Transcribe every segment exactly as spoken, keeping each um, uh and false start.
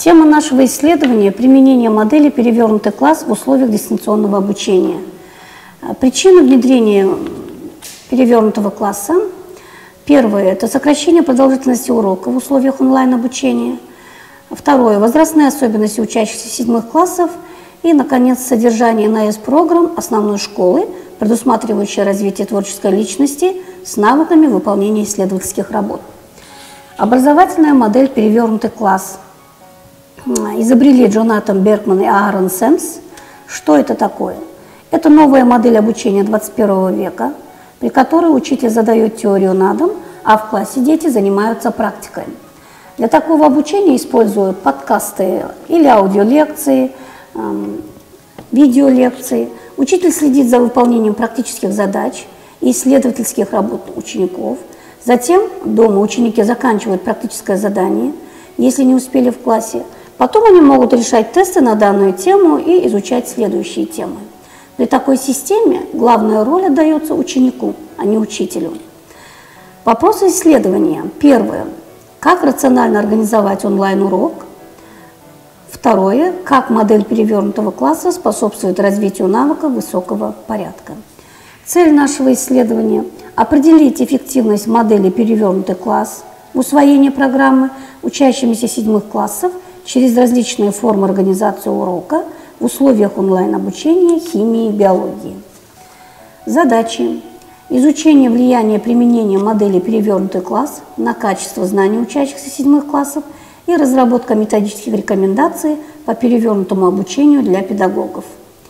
Тема нашего исследования – применение модели «Перевернутый класс» в условиях дистанционного обучения. Причины внедрения перевернутого класса. Первое – это сокращение продолжительности урока в условиях онлайн-обучения. Второе – возрастные особенности учащихся седьмых классов. И, наконец, содержание эн а эс-программ основной школы, предусматривающее развитие творческой личности с навыками выполнения исследовательских работ. Образовательная модель «Перевернутый класс» изобрели Джонатан Беркман и Аарон Сэмс. Что это такое? Это новая модель обучения двадцать первого века, при которой учитель задает теорию на дом, а в классе дети занимаются практикой. Для такого обучения используют подкасты или аудиолекции, эм, видеолекции. Учитель следит за выполнением практических задач и исследовательских работ учеников. Затем дома ученики заканчивают практическое задание, если не успели в классе. Потом они могут решать тесты на данную тему и изучать следующие темы. При такой системе главная роль отдается ученику, а не учителю. Вопросы исследования. Первое. Как рационально организовать онлайн-урок? Второе. Как модель перевернутого класса способствует развитию навыков высокого порядка? Цель нашего исследования – определить эффективность модели «Перевернутый класс» в усвоении программы учащимися седьмых классов через различные формы организации урока в условиях онлайн-обучения химии и биологии. Задачи. Изучение влияния применения модели «Перевернутый класс» на качество знаний учащихся седьмых классов и разработка методических рекомендаций по перевернутому обучению для педагогов.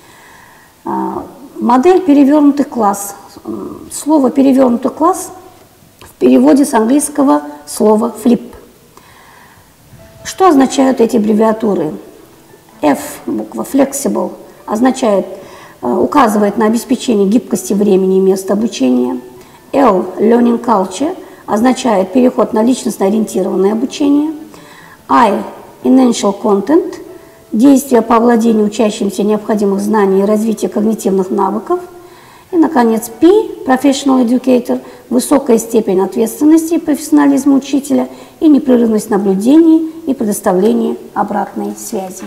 Модель «Перевернутый класс». Слово «перевернутый класс» в переводе с английского слова «flip». Что означают эти аббревиатуры? F, буква «flexible», означает, указывает на обеспечение гибкости времени и места обучения. L, learning culture, означает переход на личностно-ориентированное обучение. I, initial content, действия по овладению учащимся необходимых знаний и развитию когнитивных навыков. И, наконец, P, professional educator, высокая степень ответственности и профессионализма учителя и непрерывность наблюдений и предоставления обратной связи.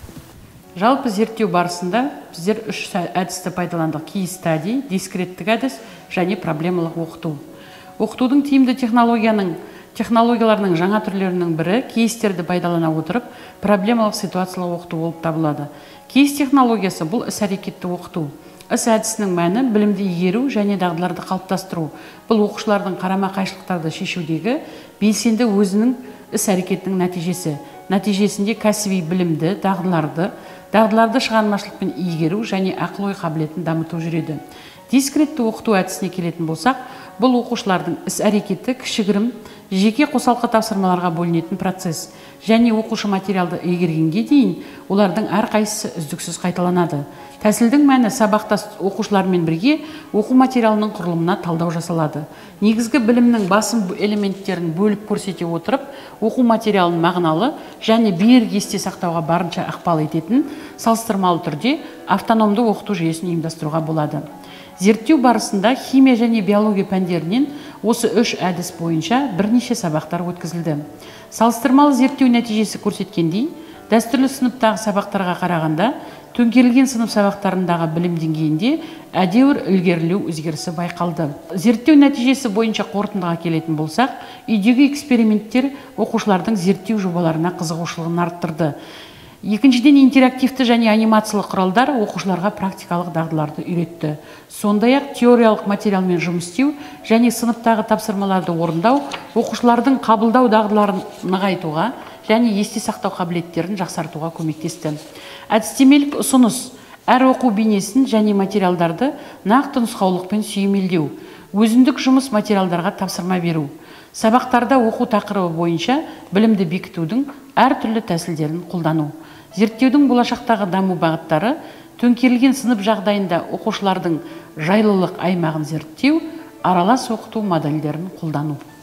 Жалпы зерттеу барысында біздер үш әдісті пайдаландық: кейс стади, дискреттік әдіс және проблемалық оқыту. Оқытудың тиімді технологияның технологияларының жаңа түрлерінің бірі кейстерді пайдалана отырып проблемалық ситуациялық оқыту болып табылады. Кейс технологиясы бұл іс-әрекетті оқыту. Іс әдісінің мәні білімді игеру және дағдыларды қалыптастыру. Бұл оқушылардың қарама-қайшылықтарды шешудегі белсенді өзінің іс-әрекетінің нәтижесі. Нәтижесінде кәсіби білімді, дағдыларды, дағдыларды шығармашылықпен игеру және ақыл-ой қабілетін дамыту жүреді. Дискретті оқыту әдісіне келетін болсақ, бұл оқушылардың іс-әрекеті кішігірім, жеке қосалқы тапсырмаларға бөлінетін процесс, және оқушы материалды игергенге дейін олардың әрқайсысы үздіксіз қайталанады. Тәсілдің мәні сабақтас оқушылармен бірге оқу материалының құрылымына талдау жасалады. Негізгі білімнің басым элементтерін бөліп көрсете отырып, оқу материалын мағыналы және берік есте сақтауға барынша ықпал ететін салыстырмалы түрде автономды оқыту жүйесін ұйымдастыруға болады. Зерттеу барысында химия және биология пәндерінен осы үш әдіс бойынша бірнеше сабақтар өткізілді. Салыстырмалы зерттеу нәтижесі көрсеткендей, дәстүрлі сыныптағы сабақтарға қарағанда төңкерілген сынып сабақтарындағы білім деңгейінде әдеуір ілгерілеу өзгерісі байқалды. Зерттеу нәтижесі бойынша қорытындыға келетін болсақ, үйдегі эксперименттер оқушылардың зерттеу жобаларына қызығушылығын арттырды. Екіншіден, интерактивті және анимациялық құралдар оқушыларға практикалық дағдыларды үйретті. Сондай-ақ теориялық материалмен жұмыс істеу және сыныптағы тапсырмаларды орындау оқушылардың қабылдау дағдыларын нығайтуға және есте сақтау қабілеттерін жақсартуға көмектесті. Әдістемелік ұсыныс: әр оқу бейнесін және материалдарды нақты нұсқаулықпен сүйемелдеу, өзіндік жұмыс материалдарға тапсырма беру, сабақтарда оқу тақырыбы бойынша білімді бекітудің әртүрлі тәсілдерін қолдану. Зерттеудің болашақтағы даму бағыттары: төңкерілген сынып жағдайында оқушылардың жайлылық аймағын зерттеу, аралас оқыту модельдерін қолдану.